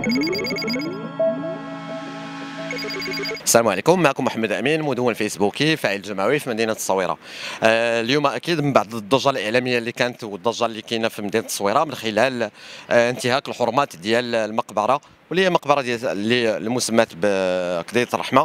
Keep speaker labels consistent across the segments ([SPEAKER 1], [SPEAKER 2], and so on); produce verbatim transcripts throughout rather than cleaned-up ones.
[SPEAKER 1] السلام عليكم، معكم محمد امين، مدون فيسبوكي فاعل جمعوي في مدينه التصويره. آه اليوم اكيد من بعد الضجه الاعلاميه اللي كانت والضجه اللي كاينه في مدينه التصويره من خلال آه انتهاك الحرمات ديال المقبره، واللي هي مقبره ديال اللي المسماه بقضيه الرحمه،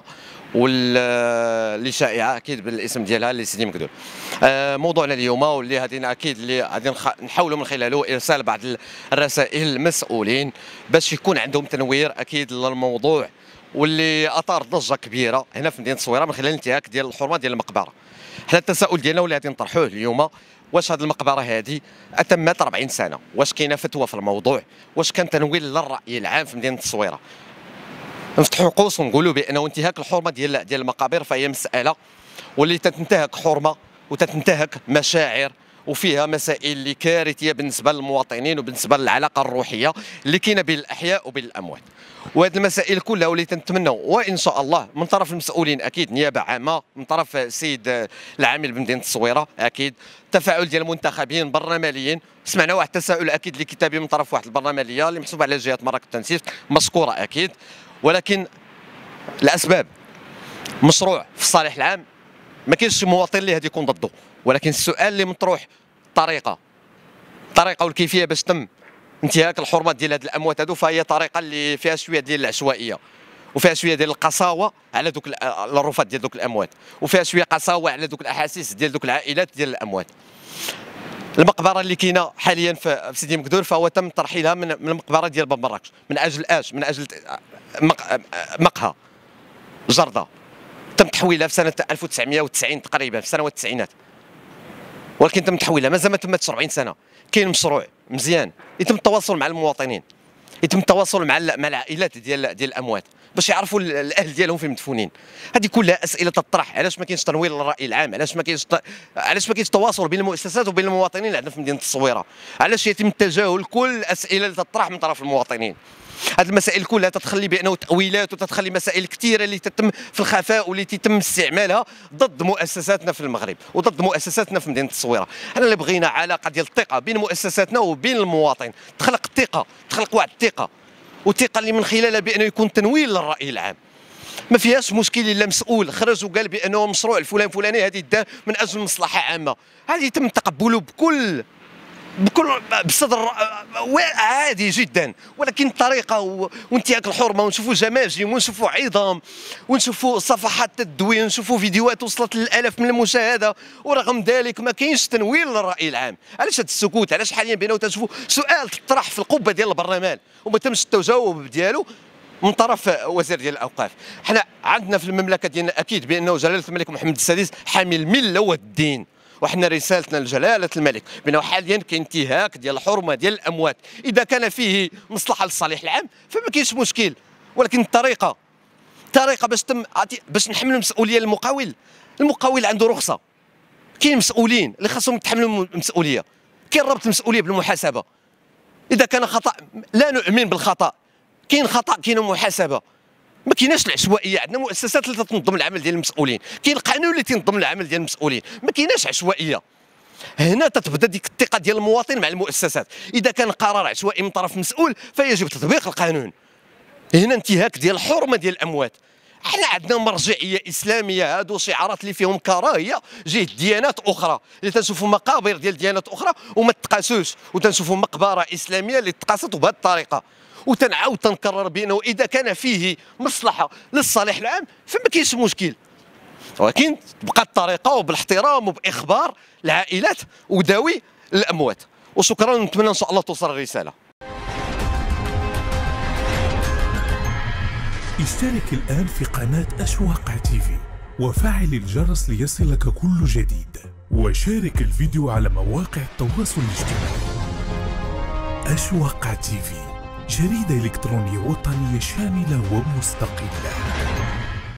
[SPEAKER 1] واللي شائعه اكيد بالاسم ديالها لسيدي مكدول. آه موضوعنا اليوم واللي غادي اكيد اللي غادي نحاولوا من خلاله ارسال بعض الرسائل للمسؤولين باش يكون عندهم تنوير اكيد للموضوع، واللي اثار ضجه كبيره هنا في مدينه التصويره من خلال الانتهاك ديال الحرمه ديال المقبره. حنا التساؤل ديالنا واللي غادي نطرحوه اليوم، واش هذه المقبره هذه اتمت أربعين سنه؟ واش كاينه فتوى في الموضوع؟ واش كان تنوير للراي العام في مدينه التصويره؟ نفتحوا قوس ونقولوا بانه انتهاك الحرمه ديال ديال المقابر فهي مساله واللي تتنتهك حرمه وتتنتهك مشاعر، وفيها مسائل اللي كارثيه بالنسبه للمواطنين وبالنسبه للعلاقه الروحيه اللي كاينه بين الاحياء وبين الاموات. وهذه المسائل كلها واللي تنتمنوا وان شاء الله من طرف المسؤولين اكيد نيابه عامه، من طرف السيد العامل بمدينه التصويره اكيد، تفاعل ديال المنتخبين برلمانيين. سمعنا واحد التساؤل اكيد اللي كتابي من طرف واحد البرلمانيه اللي محسوب على جهه مراكز التنسيق مشكوره اكيد، ولكن الاسباب مشروع في الصالح العام ما كاينش شي مواطن اللي غادي يكون ضده، ولكن السؤال اللي مطروح الطريقه الطريقه والكيفيه باش تم انتهاك الحرمات ديال هاد الاموات هادو، فهي طريقه اللي فيها شويه ديال العشوائيه وفيها شويه ديال القساوه على دوك الرفات ديال دوك الاموات، وفيها شويه قساوه على دوك الاحاسيس ديال دوك العائلات ديال الاموات. المقبره اللي كاينه حاليا في سيدي مكدول فهو تم ترحيلها من من المقبره ديال باب مراكش من اجل اش؟ من اجل مقهى جرده، تم تحويلها في سنه ألف وتسعمائة وتسعين تقريبا في سنوات التسعينات، ولكن تم تحويلها مازال ما تمتش أربعين سنه. كاين مشروع مزيان يتم التواصل مع المواطنين، يتم التواصل مع مع العائلات ديال ديال الاموات باش يعرفوا الاهل ديالهم فين مدفونين. هذه كلها اسئله تطرح، علاش ما كاينش تنوير للراي العام؟ علاش ما كاينش علاش ما كاينش تواصل بين المؤسسات وبين المواطنين اللي عندنا في مدينه التصويره؟ علاش يتم تجاهل كل الاسئله اللي تطرح من طرف المواطنين؟ هذه المسائل كلها تتخلي بانه تاويلات وتتخلي مسائل كثيره اللي تتم في الخفاء واللي تتم استعمالها ضد مؤسساتنا في المغرب وضد مؤسساتنا في مدينه التصويره. انا اللي بغينا علاقه ديال الثقه بين مؤسساتنا وبين المواطن، تخلق الثقه، تخلق واحد الثقه، والثقه اللي من خلالها بانه يكون تنوير للراي العام. ما فيهاش مشكل الا مسؤول خرج وقال بانه مشروع الفلان فلاني هذه دار من اجل مصلحه عامه، هذه يتم تقبله بكل بكل بصدر عادي جدا، ولكن الطريقه وانتهاك الحرمه ونشوفوا جماجم ونشوفوا عظام ونشوفوا صفحات تدوين ونشوفوا فيديوهات وصلت للالاف من المشاهده، ورغم ذلك ما كاينش تنوير للراي العام. علاش هذا السكوت؟ علاش حاليا بينه تشوفوا سؤال تطرح في القبه ديال البرلمان وما تمش التجاوب ديالو من طرف وزير ديال الاوقاف؟ حنا عندنا في المملكه ديالنا اكيد بانه جلاله الملك محمد السادس حامي المله والدين، وحنا رسالتنا لجلاله الملك بانه حاليا كاين انتهاك ديال الحرمه ديال الاموات، اذا كان فيه مصلحه للصالح العام فما كاينش مشكل، ولكن الطريقه الطريقه باش تم باش نحملوا المسؤوليه للمقاول. المقاول عنده رخصه، كاين مسؤولين اللي خاصهم يتحملوا المسؤوليه، كاين ربط المسؤوليه بالمحاسبه. اذا كان خطا لا نؤمن بالخطا، كاين خطا كاين محاسبه، ما كايناش العشوائيه. عندنا مؤسسات اللي تنظم العمل ديال المسؤولين، كاين القانون اللي تنظم العمل ديال المسؤولين، ما كايناش عشوائيه. هنا تتبدا ديك الثقه ديال المواطن مع المؤسسات. اذا كان قرار عشوائي من طرف مسؤول فيجب تطبيق القانون. هنا انتهاك ديال الحرمه ديال الاموات. احنا عندنا مرجعيه اسلاميه، هادو شعارات اللي فيهم كراهيه جهه ديانات اخرى، اللي تنشوفوا مقابر ديال ديانات اخرى وما تقاسوش، وتنشوفوا مقبره اسلاميه اللي تقاست بهذه الطريقه. وتنعاود تنكرر بانه اذا كان فيه مصلحه للصالح العام فما كاينش مشكل، ولكن تبقى الطريقه وبالاحترام وباخبار العائلات وداوي الاموات. وشكرا، نتمنى ان شاء الله توصل الرساله.
[SPEAKER 2] اشترك الآن في قناة أشواق تيفي وفعل الجرس ليصلك كل جديد، وشارك الفيديو على مواقع التواصل الاجتماعي. أشواق تيفي، جريدة إلكترونية وطنية شاملة ومستقلة.